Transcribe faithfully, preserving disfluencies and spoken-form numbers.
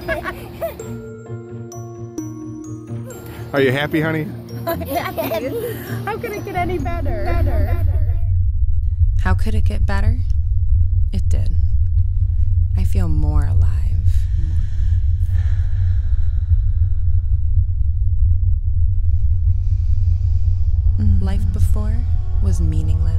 Are you happy, honey? How could it get any better? better? How could it get better? It did. I feel more alive. More alive. Mm. Life before was meaningless.